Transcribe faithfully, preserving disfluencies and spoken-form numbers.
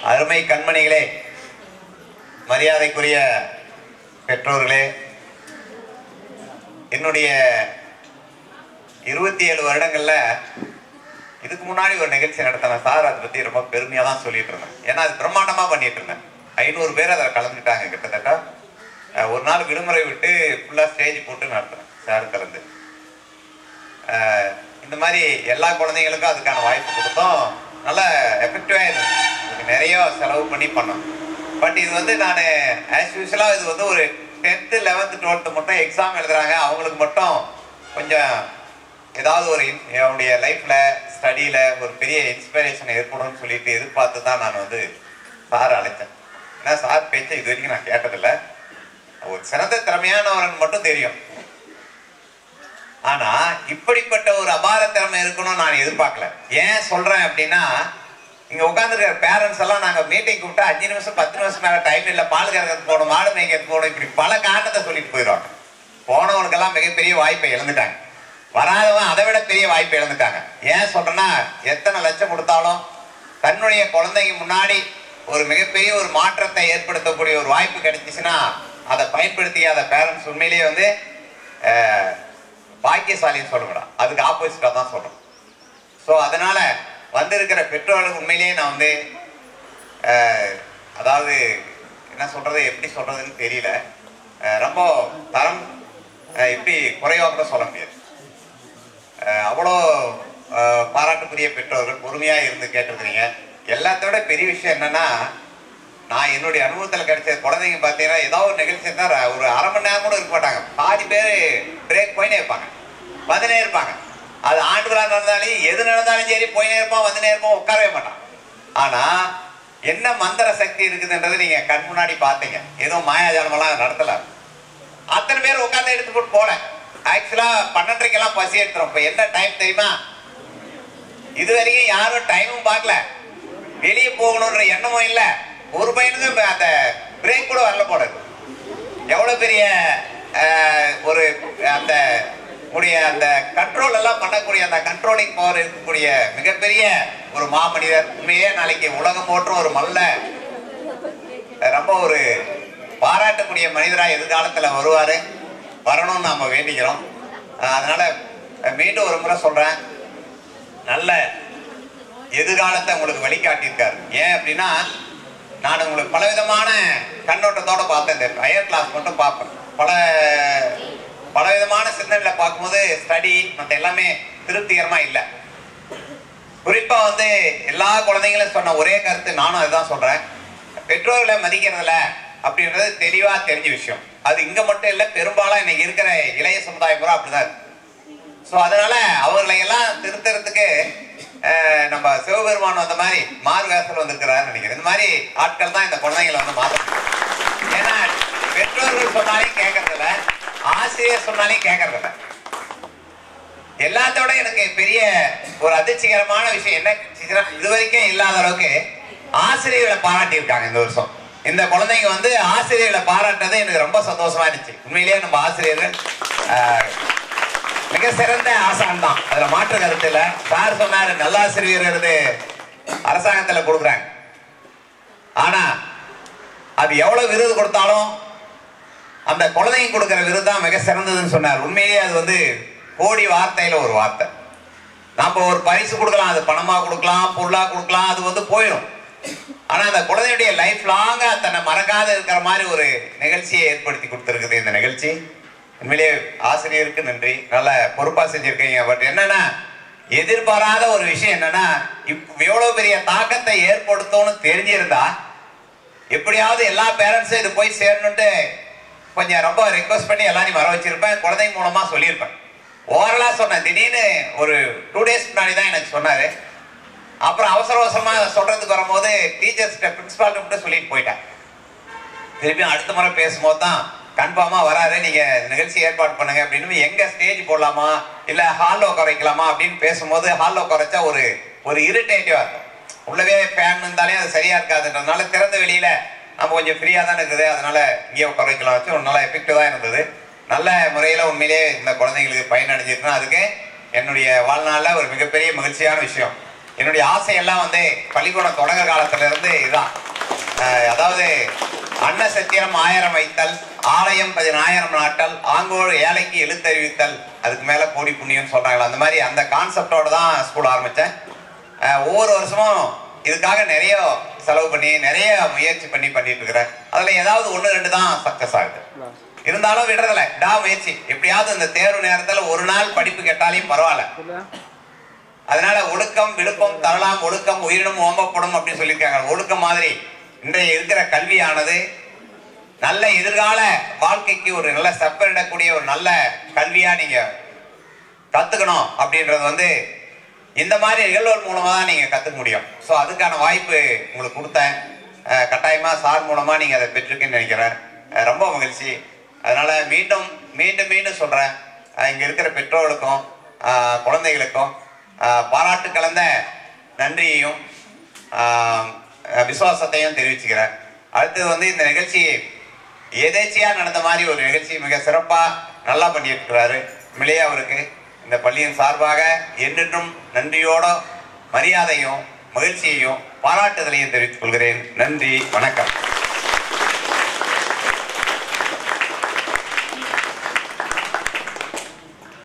அருமை கண்மணிகளே, மரியாதைக்குரிய பெற்றோர்களே, என்னுடைய இருபத்தி ஏழு வருடங்கள்ல இதுக்கு முன்னாடி ஒரு நிகழ்ச்சி நடத்தினேன் சார். அதை பத்தி ரொம்ப பெருமையா தான் சொல்லிட்டு இருந்தேன். ஏன்னா அது பிரம்மாண்டமா பண்ணிட்டு இருந்தேன். ஐநூறு பேர் அதில் கலந்துட்டாங்க. கிட்டத்தட்ட ஒரு நாள் விடுமுறை விட்டு ஃபுல்லா ஸ்டேஜ் போட்டு நடத்துறேன் சார் கலந்து. இந்த மாதிரி எல்லா குழந்தைங்களுக்கும் அதுக்கான வாய்ப்பு கொடுத்தோம். நல்லா எஃபெக்டிவா இருந்துச்சு. நிறைய செலவு பண்ணி பண்ணோம். பட் இது வந்து நான் ஆஸ் யூஸ்வலா இது வந்து ஒரு டென்த்து லெவன்த்து டுவெல்த்து மட்டும் எக்ஸாம் எழுதுறாங்க, அவங்களுக்கு மட்டும் கொஞ்சம் ஏதாவது ஒரு என்னுடைய லைஃப்ல ஸ்டடியில ஒரு பெரிய இன்ஸ்பிரேஷன் ஏற்படும்னு சொல்லிட்டு எதிர்பார்த்து தான் நான் வந்து சார் அழைச்சேன். ஏன்னா சார் பேச்சை இது வரைக்கும் நான் கேட்டதில்லை. ஒரு சிறந்த திறமையானவரன் மட்டும் தெரியும். ஆனா இப்படிப்பட்ட ஒரு அபார திறமை இருக்கணும்னு நான் எதிர்பார்க்கல. ஏன் சொல்றேன் அப்படின்னா, இங்க உட்காந்துருக்கிற பேரண்ட்ஸ் எல்லாம் நாங்க மீட்டிங் கூப்பிட்டா அஞ்சு நிமிஷம் பத்து நிமிஷம் மேல டைம் இல்லை, பால் கறக்கிறது போகணும், மாடு மேய்க்கிறது போகணும், இப்படி பல காரணத்தை சொல்லிட்டு போயிடுவாங்க. போனவனுக்கெல்லாம் மிகப்பெரிய வாய்ப்பை இழந்துட்டாங்க. வராதவன் அதை விட பெரிய வாய்ப்பை இழந்துட்டாங்க. ஏன் சொல்றேன்னா, எத்தனை லட்சம் கொடுத்தாலும் தன்னுடைய குழந்தைங்க முன்னாடி ஒரு மிகப்பெரிய ஒரு மாற்றத்தை ஏற்படுத்தக்கூடிய ஒரு வாய்ப்பு கிடைச்சிச்சுன்னா அதை பயன்படுத்தியாத பேரண்ட்ஸ் உண்மையிலேயே வந்து பாக்கியசாலின்னு சொல்லக்கூடாது, அதுக்கு ஆப்போசிட்டா தான் சொல்றோம். ஸோ அதனால வந்திருக்கிற பெற்றோர்களுக்கு உண்மையிலேயே நான் வந்து அதாவது என்ன சொல்றது, எப்படி சொல்றதுன்னு தெரியல. ரொம்ப தரம் எப்படி குறைவா கூட சொல்ல முடியாது. அவ்வளோ பாராட்டுக்குரிய பெற்றோர்கள் பொறுமையா இருந்து கேட்டிருக்கிறீங்க. எல்லாத்தோட பெரிய விஷயம் என்னன்னா, நான் என்னுடைய அனுபவத்தில் கிடைச்ச குழந்தைங்க பார்த்தீங்கன்னா ஏதாவது ஒரு நிகழ்ச்சி இருந்தால் ஒரு அரை மணி நேரம் கூட இருக்க மாட்டாங்க. பாதி பேர் பிரேக் போயினே இருப்பாங்க, வந்துனே இருப்பாங்க. அது ஆண்டு விழா நடந்தாலும் எது நடந்தாலும் சரி போயினே இருப்பான், வந்துனே இருப்பான், உட்காரவே மாட்டான். ஆனா என்ன மந்திர சக்தி இருக்குதுன்றது நீங்க கண் முன்னாடி பார்த்தீங்க. எதுவும் மாயாஜாலமெல்லாம் நடத்தல. அத்தனை பேர் உட்காந்து எடுத்து போட்டு போல. ஆக்சுவலா பன்னெண்டரைக்கெல்லாம் பசி எடுத்துரும். இப்ப என்ன டைம் தெரியுமா? இது வரைக்கும் யாரும் டைமும் பார்க்கல, வெளியே போகணுன்ற எண்ணமும் இல்லை. ஒரு பையனுக்கு அந்த பிரேக் கூட வரல போடுறது. எவ்வளவு பெரிய ஒரு அந்த உடைய அந்த கண்ட்ரோல் எல்லாம் பண்ணக்கூடிய அந்த கண்ட்ரோலிங் பவர் இருக்கக்கூடிய மிகப்பெரிய ஒரு மாமனிதர். உண்மையே நாளைக்கு உலகம் போற்றும் ஒரு நல்ல ரொம்ப ஒரு பாராட்டக்கூடிய மனிதராக எதிர்காலத்துல வருவாரு, வரணும்னு நாம வேண்டிக்கிறோம். அதனால மீண்டும் ஒரு முறை சொல்றேன், நல்ல எதிர்காலத்தை உங்களுக்கு வழிகாட்டியிருக்காரு. ஏன் அப்படின்னா, நான் உங்களுக்கு பலவிதமான கண்ணோட்டத்தோட பார்த்தேன். இந்த ஹையர் கிளாஸ் மட்டும் பார்ப்பேன். பல பலவிதமான சிந்தனைகளை பார்க்கும்போது ஸ்டடி மற்ற எல்லாமே திருப்திகரமா இல்லை. குறிப்பா வந்து எல்லா குழந்தைங்களும் சொன்ன ஒரே கருத்து, நானும் அதுதான் சொல்றேன், பெற்றோர்களை மதிக்கிறதுல அப்படின்றது தெளிவா தெரிஞ்ச விஷயம். அது இங்க மட்டும் இல்லை, பெரும்பாலும் இன்னைக்கு இருக்கிற இளைய சமுதாயம் பூரா அப்படிதான் இருக்கு. ஸோ அதனால அவர்களை எல்லாம் திருத்தறதுக்கு நம்ம சிவபெருமான் வந்த மாதிரி மாறு வேசல் வந்திருக்கிறாரு நினைக்கிறேன். இந்த மாதிரி ஆட்கள் தான் இந்த குழந்தைங்களை வந்து மாற்றணும். ஏன்னா பெற்றோர்கள் சொன்னாலையும் கேட்கறதில்ல, ஆசிரியர் சொன்னாலையும் கேட்கறதில்ல. எல்லாத்தோட எனக்கு பெரிய ஒரு அதிர்ச்சிகரமான விஷயம் என்ன, இது வரைக்கும் இல்லாத அளவுக்கு ஆசிரியர்களை பாராட்டி இருக்காங்க இந்த வருஷம். இந்த குழந்தைங்க வந்து ஆசிரியர்களை பாராட்டுறது எனக்கு ரொம்ப சந்தோஷமா இருந்துச்சு. உண்மையிலேயே நம்ம ஆசிரியர்கள் மிக சிறந்த ஆசான் தான், அதுல மாற்று கருத்து இல்ல. சார் சொன்னாரு நல்லாசிரியர் இருந்து அரசாங்கத்துல கொடுக்குறாங்க, ஆனா அது எவ்வளவு விருது கொடுத்தாலும் அந்த குழந்தைங்க கொடுக்கிற விருது தான் மிக சிறந்ததுன்னு சொன்னார். உண்மையிலேயே அது வந்து கோடி வார்த்தையில ஒரு வார்த்தை. நாம ஒரு பரிசு கொடுக்கலாம், அது பணமா கொடுக்கலாம், பொருளா கொடுக்கலாம், அது வந்து போயிடும். ஆனா அந்த குழந்தையுடைய லைஃப் லாங்கா தன்னை மறக்காத இருக்கிற மாதிரி ஒரு நிகழ்ச்சியை ஏற்படுத்தி கொடுத்துருக்குது இந்த நிகழ்ச்சி. உண்மையிலேயே ஆசிரியருக்கு நன்றி, நல்ல பொறுப்பா செஞ்சிருக்கீங்க. பட் என்னன்னா, எதிர்பாராத ஒரு விஷயம் என்னன்னா, இப்ப எவ்வளவு பெரிய தாக்கத்தை ஏற்படுத்தும்னு தெரிஞ்சிருந்தா எப்படியாவது எல்லா பேரண்ட்ஸும் இது போய் சேரணும்ட்டு கொஞ்சம் ரொம்ப ரெக்வஸ்ட் பண்ணி எல்லாரையும் வர வச்சிருப்பேன். குழந்தைங்க மூலமா சொல்லியிருப்பேன். ஓரலா சொன்னேன். திடீர்னு ஒரு டூ டேஸ் முன்னாடி தான் எனக்கு சொன்னாரு. அப்புறம் அவசர அவசரமா சொல்றதுக்கு வரும்போது டீச்சர்ஸ்கிட்ட பிரின்சிபால் கிட்ட சொல்லிட்டு போயிட்டேன். திருப்பியும் அடுத்த முறை பேசும்போது தான் கன்ஃபார்மா வராது, நீங்க நிகழ்ச்சி ஏற்பாடு பண்ணுங்க அப்படின்னு. எங்க ஸ்டேஜ் போடலாமா இல்ல ஹால்ல உட்கார வைக்கலாமா அப்படின்னு பேசும்போது, ஹால்ல உட்காரச்சா ஒரு ஒரு இரிட்டேட்டிவா இருக்கும். உள்ளவே ஃபேன் இருந்தாலே அது சரியா இருக்காதுன்றதுனால திறந்த வெளியில நம்ம கொஞ்சம் ஃப்ரீயா தான் இருக்குது, அதனால இங்கே உட்கார வைக்கலாம் வச்சு ஒரு நல்லா எஃபெக்டிவா இருந்தது. நல்ல முறையில உண்மையிலேயே இந்த குழந்தைங்களுக்கு பயனடைஞ்சிருக்குன்னா அதுக்கு என்னுடைய வாழ்நாளில் ஒரு மிகப்பெரிய மகிழ்ச்சியான விஷயம். என்னுடைய ஆசையெல்லாம் வந்து பள்ளிக்கூடம் தொடக்க காலத்துல இருந்து இதுதான். அதாவது அன்ன சத்திரம் ஆயிரம் வைத்தல், ஆலயம் பதினாயிரம் நாட்டல், ஆங்கோடு ஏழைக்கு எழுத்தறிவித்தல், அதுக்கு மேல கோடி புண்ணியம் சொல்றாங்களா, அந்த மாதிரி அந்த கான்செப்டோட தான் ஸ்கூல் ஆரம்பிச்சேன். ஒவ்வொரு வருஷமும் இதுக்காக நிறைய செலவு பண்ணி நிறைய முயற்சி பண்ணி பண்ணிட்டு இருக்கிறேன். அதுல ஏதாவது ஒன்று ரெண்டு தான் சக்சஸ் ஆகுது. இருந்தாலும் விடுறதில்ல, டா முயற்சி. எப்படியாவது இந்த தேர்வு நேரத்தில் ஒரு நாள் படிப்பு கேட்டாலையும் பரவாயில்ல. அதனால ஒழுக்கம் விழுப்பம் தரலாம், ஒழுக்கம் உயிரினும் ஓம்பப்படும் அப்படின்னு சொல்லியிருக்காங்க. ஒழுக்கம் மாதிரி இன்றைய இருக்கிற கல்வியானது நல்ல எதிர்கால வாழ்க்கைக்கு ஒரு நல்ல செப்பரிடக்கூடிய ஒரு நல்ல கல்வியா நீங்க கத்துக்கணும் அப்படின்றது வந்து இந்த மாதிரி நிகழ்வுகள் மூலமா தான் நீங்க கத்துக்க முடியும். ஸோ அதுக்கான வாய்ப்பு உங்களுக்கு கொடுத்தேன். கட்டாயமா சார் மூலமா நீங்க அதை பெற்றிருக்குன்னு நினைக்கிறேன். ரொம்ப மகிழ்ச்சி. அதனால மீண்டும் மீண்டும் மீண்டும் சொல்றேன், இங்க இருக்கிற பெற்றோர்களுக்கும் குழந்தைகளுக்கும் பாராட்டு கலந்த நன்றியையும் விசுவாசத்தையும் தெரிவிச்சுக்கிறேன். அடுத்தது வந்து இந்த நிகழ்ச்சி எதேச்சியா நடந்த மாதிரி ஒரு நிகழ்ச்சி மிக சிறப்பா நல்லா பண்ணிட்டு இருக்கிறாரு. மிளைய அவருக்கு இந்த பள்ளியின் சார்பாக என்றென்றும் நன்றியோட மரியாதையும் மகிழ்ச்சியையும் பாராட்டுதலையும் தெரிவித்துக் கொள்கிறேன். நன்றி, வணக்கம்.